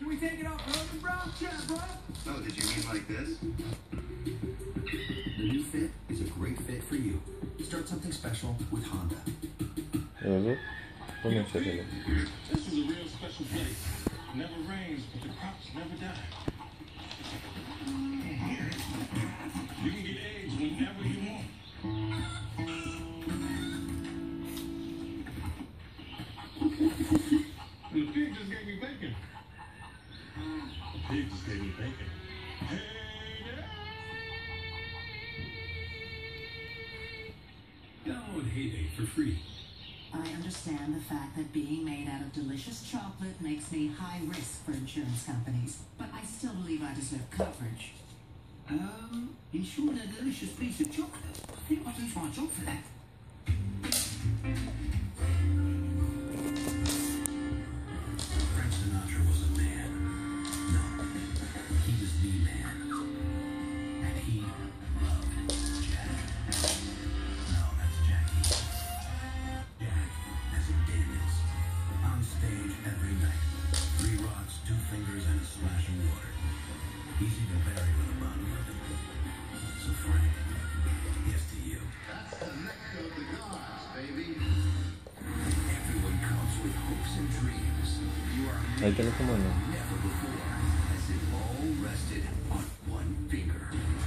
Can we take it off road and brown chair, bro? Oh, did you mean like this? The new Fit is a great fit for you. Start something special with Honda. Evet. Bu ne şekilde? This is a real special place. Never rains, but the crops never die. You can get eggs whenever you want. And the pig just gave me bacon. The pig just gave me bacon. Hey there! Download Heyday for free. I understand the fact that being made out of delicious chocolate makes me high risk for insurance companies, but I still believe I deserve coverage. Insuring a delicious piece of chocolate. I think I'll do my job for that. Frank Sinatra was a man. No, he was the man. And he loved Jack. No, that's Jackie. Jack, as in Daniels. On stage every night. 3 rocks, 2 fingers, and a splash of water. He's even buried with a bottle of it. So Frank, here's to you. That's the Mecca of the gods, baby. Everyone comes with hopes and dreams. You are Hay que como no. never before has it all rested on one finger.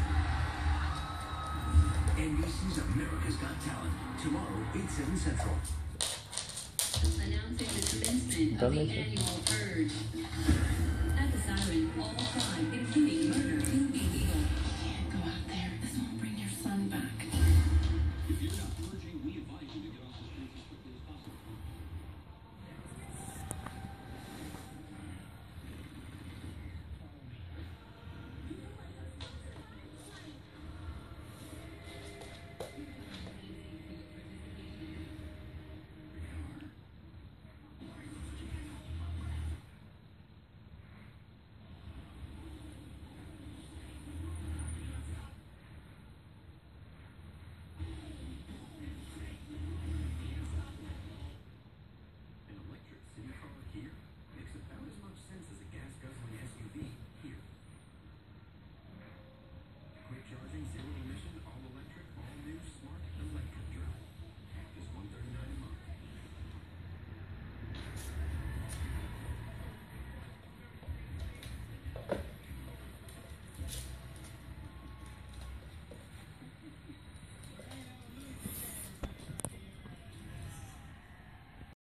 NBC's America's Got Talent, tomorrow, 8/7 Central. Announcing the commencement of the annual purge. At the siren, all crime, including